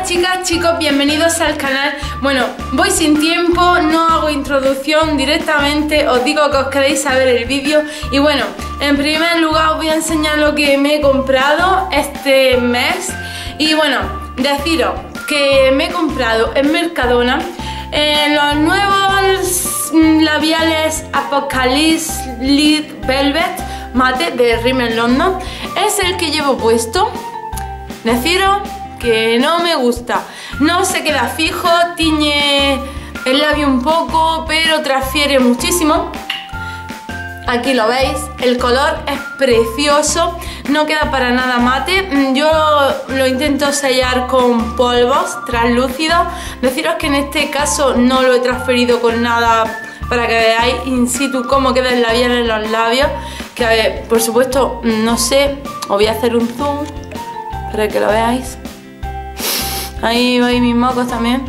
Hola chicas, chicos, bienvenidos al canal. Bueno, voy sin tiempo, no hago introducción, directamente os digo que os queréis saber el vídeo. Y bueno, en primer lugar os voy a enseñar lo que me he comprado este mes. Y bueno, deciros que me he comprado en Mercadona los nuevos labiales Apocalypse Light Velvet Matte de Rimmel London. Es el que llevo puesto. Deciros que no me gusta, no se queda fijo, tiñe el labio un poco, pero transfiere muchísimo. Aquí lo veis, el color es precioso, no queda para nada mate. Yo lo intento sellar con polvos translúcidos. Deciros que en este caso no lo he transferido con nada para que veáis in situ cómo queda el labial en los labios. Que a ver, por supuesto, no sé, os voy a hacer un zoom para que lo veáis. Ahí veis mis mocos también.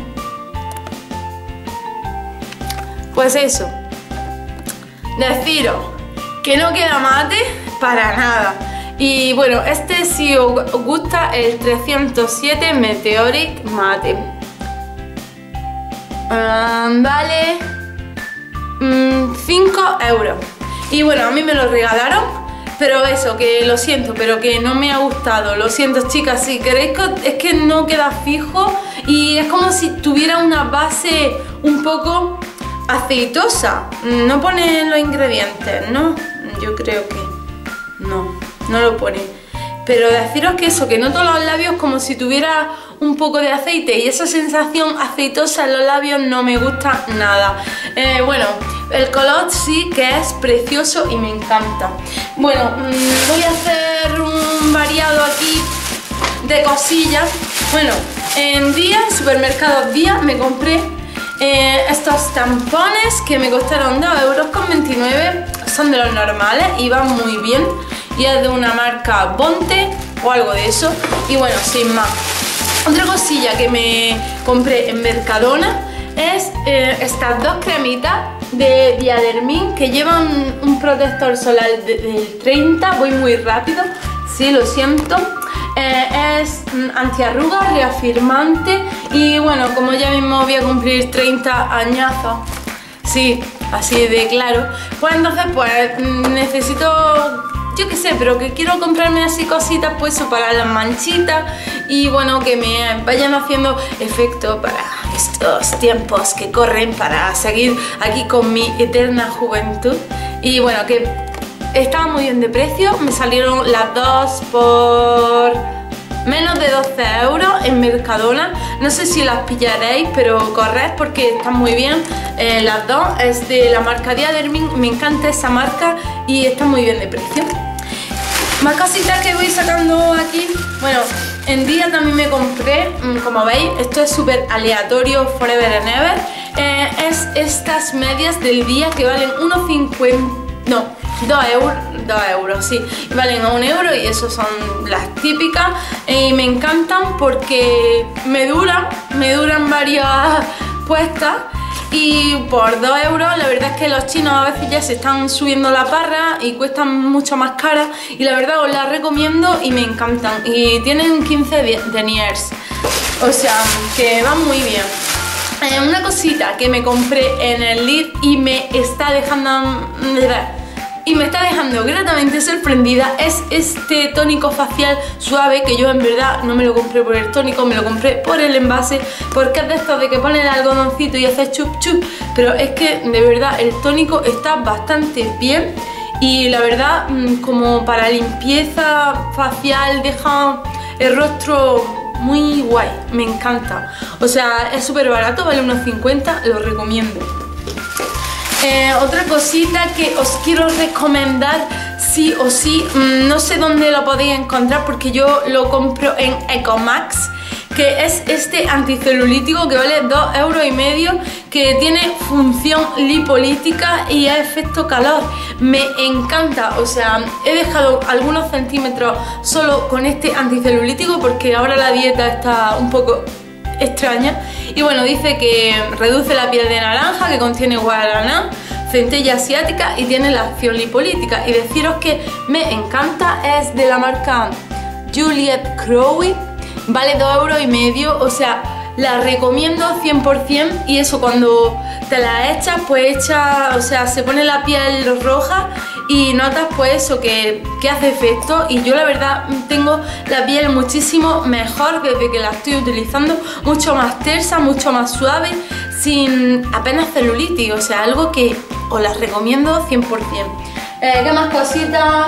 Pues eso, deciros que no queda mate para nada. Y bueno, este si os gusta, el 307 Meteoric Matte. Vale 5 euros. Y bueno, a mí me lo regalaron. Pero eso, que lo siento, pero que no me ha gustado. Lo siento, chicas, si queréis, es que no queda fijo. Y es como si tuviera una base un poco aceitosa. No pone los ingredientes, ¿no? Yo creo que no lo pone. Pero deciros que eso, que noto los labios como si tuviera un poco de aceite. Y esa sensación aceitosa en los labios no me gusta nada. Bueno, el color sí que es precioso y me encanta. Bueno, voy a hacer un variado aquí de cosillas. Bueno, en Día, supermercado Día, me compré estos tampones que me costaron 2,29 €. Son de los normales y van muy bien. Y es de una marca Bonte o algo de eso. Y bueno, sin más. Otra cosilla que me compré en Mercadona es estas dos cremitas de Diadermin que llevan un protector solar del 30. Voy muy rápido, sí, lo siento. Es antiarrugas, reafirmante. Y bueno, como ya mismo voy a cumplir 30 añazos, sí, así de claro, pues entonces pues necesito, yo qué sé, pero que quiero comprarme así cositas pues para las manchitas y bueno, que me vayan haciendo efecto para estos tiempos que corren, para seguir aquí con mi eterna juventud. Y bueno, que estaban muy bien de precio, me salieron las dos por menos de 12 € en Mercadona. No sé si las pillaréis, pero corred porque están muy bien. Las dos es de la marca Diadermin, me encanta esa marca y están muy bien de precio. Más cositas que voy sacando aquí. Bueno, en Día también me compré, como veis, esto es súper aleatorio, Forever and Ever. Es estas medias del Día que valen 1,50, no, 2 euros, sí, y valen 1 € y eso son las típicas. Y me encantan porque me duran varias puestas. Y por 2 € la verdad es que los chinos a veces ya se están subiendo la parra y cuestan mucho más caras. Y la verdad os las recomiendo y me encantan. Y tienen 15 deniers, o sea que van muy bien. Una cosita que me compré en el Lidl y me está dejando gratamente sorprendida es este tónico facial suave, que yo en verdad no me lo compré por el tónico, me lo compré por el envase, porque es de estos de que ponen el algodoncito y hace chup chup, pero es que de verdad el tónico está bastante bien y la verdad como para limpieza facial deja el rostro muy guay, me encanta. O sea, es súper barato, vale unos 50, lo recomiendo. Otra cosita que os quiero recomendar sí o sí, no sé dónde lo podéis encontrar porque yo lo compro en Ecomax, que es este anticelulítico que vale 2,5 €, que tiene función lipolítica y a efecto calor. Me encanta, o sea, he dejado algunos centímetros solo con este anticelulítico porque ahora la dieta está un poco extraña. Y bueno, dice que reduce la piel de naranja, que contiene guaraná, centella asiática y tiene la acción lipolítica. Y deciros que me encanta, es de la marca Juliette Crowe vale 2,5 €, o sea, la recomiendo 100%. Y eso, cuando te la echas, pues o sea, se pone la piel roja y notas pues eso, que hace efecto. Y yo la verdad tengo la piel muchísimo mejor desde que la estoy utilizando, mucho más tersa, mucho más suave, sin apenas celulitis, o sea, algo que os la recomiendo 100%. ¿Qué más cositas?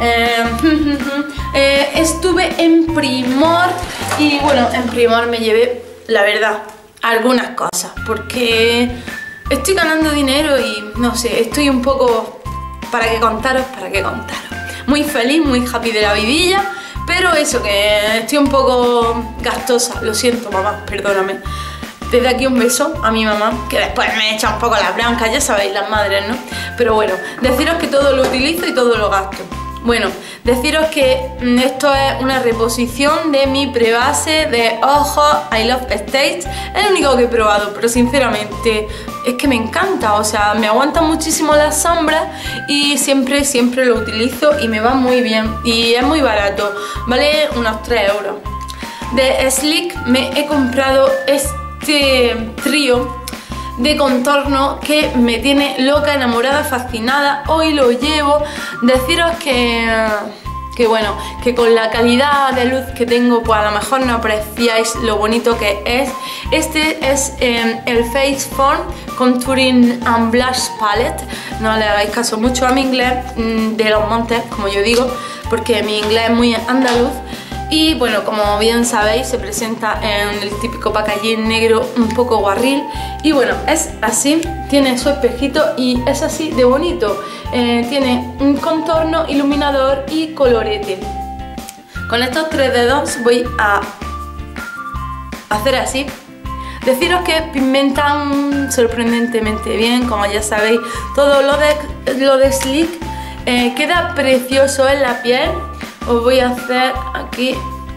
Estuve en Primor y bueno, en Primor me llevé, la verdad, algunas cosas, porque estoy ganando dinero y no sé, estoy un poco, para qué contaros, muy feliz, muy happy de la vidilla, pero eso, que estoy un poco gastosa, lo siento mamá, perdóname. Desde aquí un beso a mi mamá, que después me echa un poco las blancas, ya sabéis, las madres, ¿no? Pero bueno, deciros que todo lo utilizo y todo lo gasto. Bueno, deciros que esto es una reposición de mi prebase de ojos I Love Stage. Es el único que he probado, pero sinceramente es que me encanta, o sea, me aguanta muchísimo las sombras y siempre lo utilizo y me va muy bien. Y es muy barato, vale unos 3 €. De Sleek me he comprado este trío de contorno que me tiene loca, enamorada, fascinada. Hoy lo llevo. Deciros que bueno, que con la calidad de luz que tengo, pues a lo mejor no apreciáis lo bonito que es. Este es el Face Form Contouring and Blush Palette. No le hagáis caso mucho a mi inglés de los montes, como yo digo, porque mi inglés es muy andaluz. Y bueno, como bien sabéis, se presenta en el típico packaging negro un poco guarril. Y bueno, es así, tiene su espejito y es así de bonito. Tiene un contorno, iluminador y colorete. Con estos 3 dedos voy a hacer así. Deciros que pigmentan sorprendentemente bien, como ya sabéis. Todo lo de Sleek queda precioso en la piel. Os voy a hacer aquí,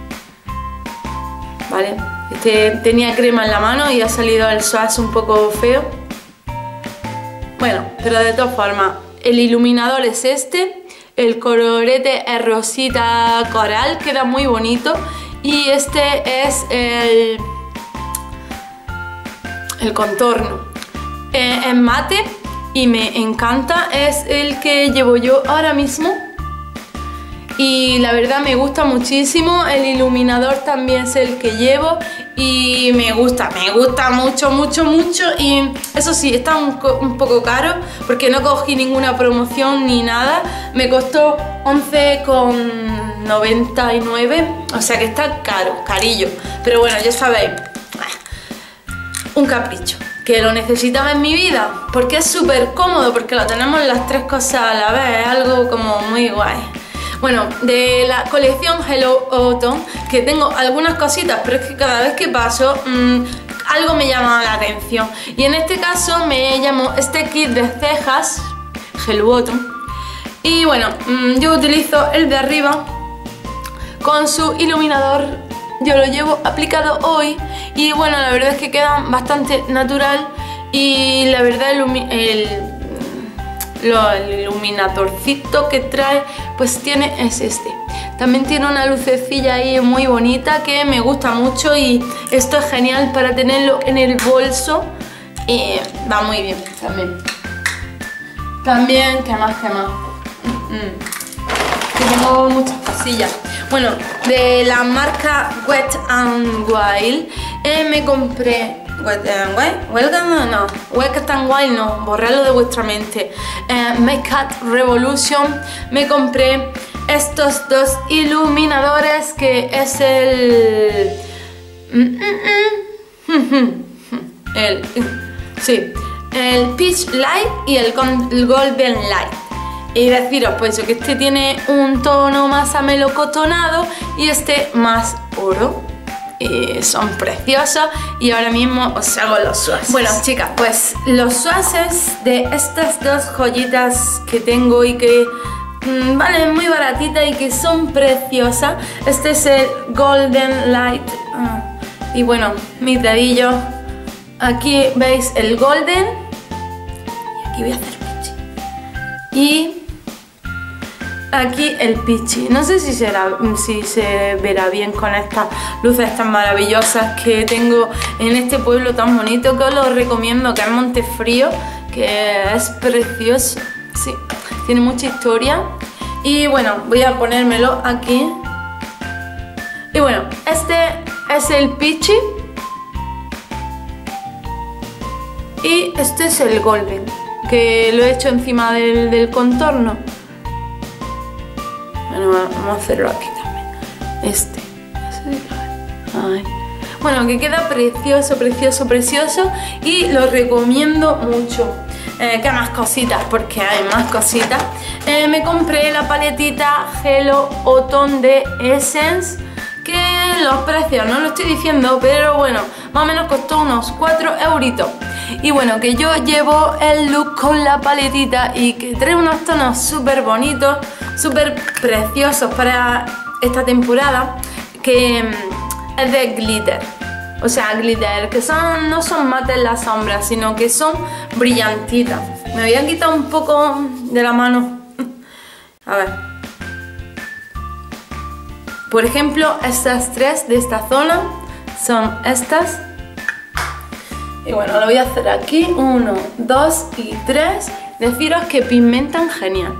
vale, tenía crema en la mano y ha salido el swatch un poco feo. Bueno, pero de todas formas, el iluminador es este, el colorete es rosita coral, queda muy bonito. Y este es el contorno, es mate y me encanta, es el que llevo yo ahora mismo. Y la verdad me gusta muchísimo. El iluminador también es el que llevo y me gusta mucho. Y eso sí, está un poco caro porque no cogí ninguna promoción ni nada. Me costó 11,99, o sea que está caro, carillo. Pero bueno, ya sabéis, un capricho que lo necesitaba en mi vida, porque es súper cómodo, porque lo tenemos las 3 cosas a la vez, es algo como muy guay. Bueno, de la colección Hello Autumn, que tengo algunas cositas, pero es que cada vez que paso algo me llama la atención. Y en este caso me llamo este kit de cejas, Hello Autumn. Y bueno, yo utilizo el de arriba con su iluminador. Yo lo llevo aplicado hoy y bueno, la verdad es que queda bastante natural. Y la verdad el iluminadorcito que trae pues es este. También tiene una lucecilla ahí muy bonita que me gusta mucho y esto es genial para tenerlo en el bolso y va muy bien también. ¿Qué más? Que tengo muchas cosillas. Bueno, de la marca Wet n Wild me compré Wet n Wild no, borradlo de vuestra mente. Makeup Revolution, me compré estos 2 iluminadores, que es el Peach Light y el Golden Light. Y deciros pues que este tiene un tono más amelocotonado y este más oro. Son preciosos y ahora mismo os hago los swatches. Bueno chicas, pues los swatches de estas 2 joyitas que tengo y que valen muy baratitas y que son preciosas. Este es el Golden Light y bueno, mis dedillos, aquí veis el golden y aquí voy a hacer peach. Y aquí el Pichi. No sé si se verá bien con estas luces tan maravillosas que tengo en este pueblo tan bonito, que os lo recomiendo, que es Montefrío, que es precioso. Sí, tiene mucha historia. Y bueno, voy a ponérmelo aquí. Y bueno, este es el Pichi. Y este es el Golden, que lo he hecho encima del contorno. Bueno, vamos a hacerlo aquí también. Ay. Bueno, que queda precioso, precioso, precioso. Y lo recomiendo mucho. ¿Qué más cositas? Porque hay más cositas. Me compré la paletita Hello Autumn de Essence, que los precios no lo estoy diciendo, pero bueno, más o menos costó unos 4 euritos. Y bueno, que yo llevo el look con la paletita y que trae unos tonos súper bonitos, súper preciosos para esta temporada, que es de glitter. O sea, glitter, que no son mates las sombras, sino que son brillantitas. Me voy a quitar un poco de la mano. A ver. Por ejemplo, estas tres de esta zona son estas. Y bueno, lo voy a hacer aquí. 1, 2 y 3. Deciros que pigmentan genial.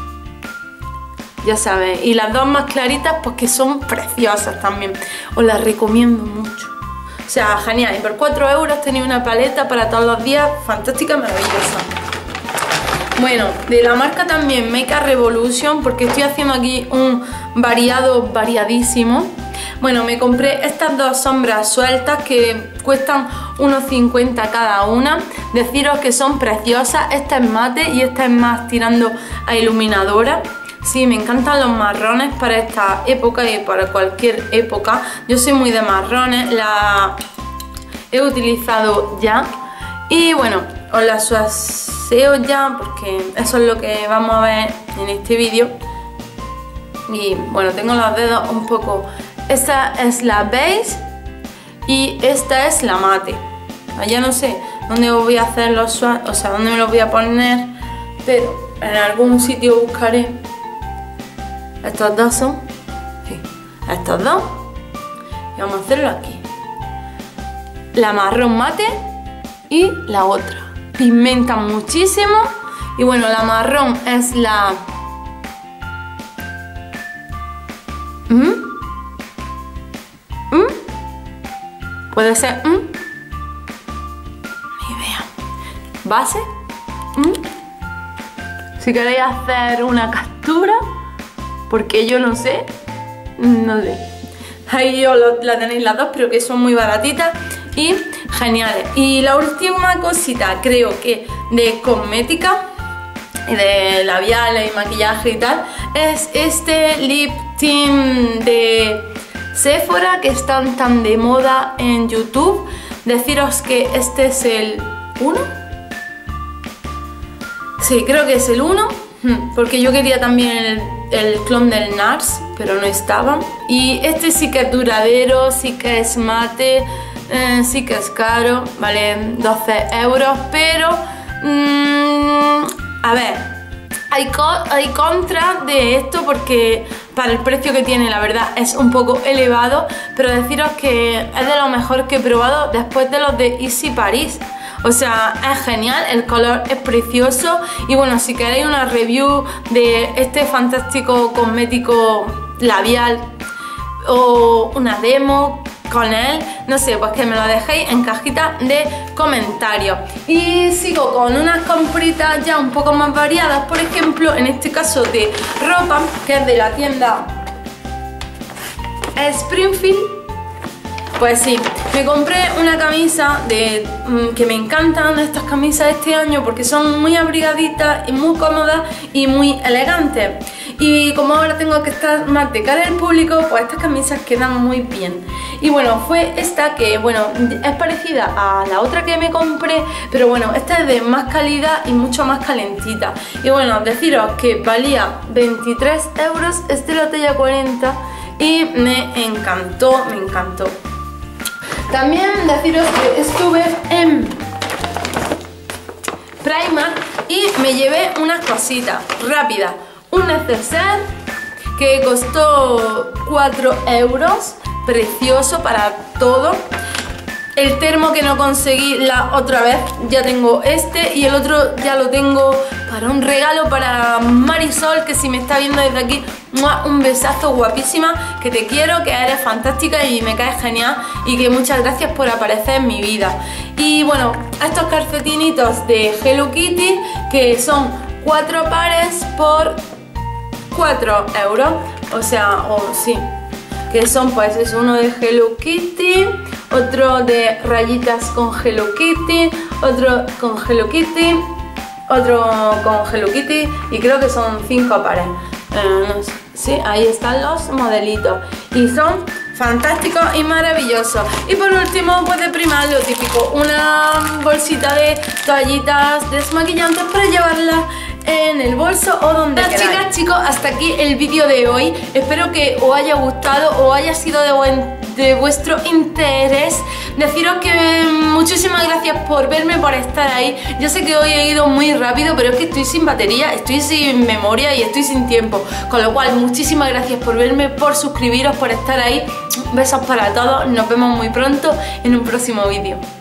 Ya sabéis. Y las dos más claritas, pues que son preciosas también. Os las recomiendo mucho. O sea, genial. Y por 4 euros tenéis una paleta para todos los días. Fantástica, maravillosa. Bueno, de la marca también Makeup Revolution, porque estoy haciendo aquí un variadísimo. Bueno, me compré estas dos sombras sueltas que cuestan unos 50 cada una. Deciros que son preciosas. Esta es mate y esta es más tirando a iluminadora. Sí, me encantan los marrones para esta época y para cualquier época. Yo soy muy de marrones, la he utilizado ya. Y bueno, os la suaseo ya porque eso es lo que vamos a ver en este vídeo. Y bueno, tengo los dedos un poco... Esta es la beige y esta es la mate. Ya no sé dónde os voy a hacer los swatch, o sea, dónde me los voy a poner, pero en algún sitio buscaré. Estos dos son, sí, estos dos. Y vamos a hacerlo aquí. La marrón mate y la otra. Pigmentan muchísimo. Y bueno, la marrón es la... Puede ser... Ni idea. Base. Si queréis hacer una captura, porque yo no sé. No sé. Ahí la tenéis las dos, pero que son muy baratitas y geniales. Y la última cosita, creo que de cosmética y de labiales y maquillaje y tal, es este lip tint de Sephora, que están tan de moda en YouTube. Deciros que este es el 1. Sí, creo que es el 1, porque yo quería también el clon del NARS, pero no estaba. Y este sí que es duradero, sí que es mate, sí que es caro, vale 12 euros, pero a ver, hay contra de esto porque para el precio que tiene, la verdad, es un poco elevado, pero deciros que es de lo mejor que he probado después de los de Easy Paris. O sea, es genial, el color es precioso. Y bueno, si queréis una review de este fantástico cosmético labial o una demo con él, no sé, pues que me lo dejéis en cajita de comentarios. Y sigo con unas compritas ya un poco más variadas, por ejemplo, en este caso de ropa, que es de la tienda Springfield. Pues sí, me compré una camisa que me encantan estas camisas este año porque son muy abrigaditas y muy cómodas y muy elegantes. Y como ahora tengo que estar más de cara al público, pues estas camisas quedan muy bien. Y bueno, fue esta que, bueno, es parecida a la otra que me compré, pero bueno, esta es de más calidad y mucho más calentita. Y bueno, deciros que valía 23 euros, es de la talla 40 y me encantó, me encantó. También deciros que estuve en Primark y me llevé unas cositas rápidas. un neceser que costó 4 euros, precioso para todo. El termo que no conseguí la otra vez, ya tengo este, y el otro ya lo tengo para un regalo para Marisol, que si me está viendo desde aquí, un besazo, guapísima, que te quiero, que eres fantástica y me caes genial, y que muchas gracias por aparecer en mi vida. Y bueno, estos calcetinitos de Hello Kitty, que son 4 pares por 4 euros, o sea, sí, que son pues es uno de Hello Kitty, otro de rayitas con Hello Kitty, otro con Hello Kitty, otro con Hello Kitty, y creo que son 5 pares. No sé. Sí, ahí están los modelitos y son fantásticos y maravillosos. Y por último, pues de Primark, lo típico, una bolsita de toallitas desmaquillantes para llevarlas en el bolso o donde queráis. Chicas, chicos, hasta aquí el vídeo de hoy. Espero que os haya gustado o haya sido de vuestro interés. Deciros que muchísimas gracias por verme, por estar ahí. Yo sé que hoy he ido muy rápido, pero es que estoy sin batería, estoy sin memoria y estoy sin tiempo. Con lo cual, muchísimas gracias por verme, por suscribiros, por estar ahí. Besos para todos. Nos vemos muy pronto en un próximo vídeo.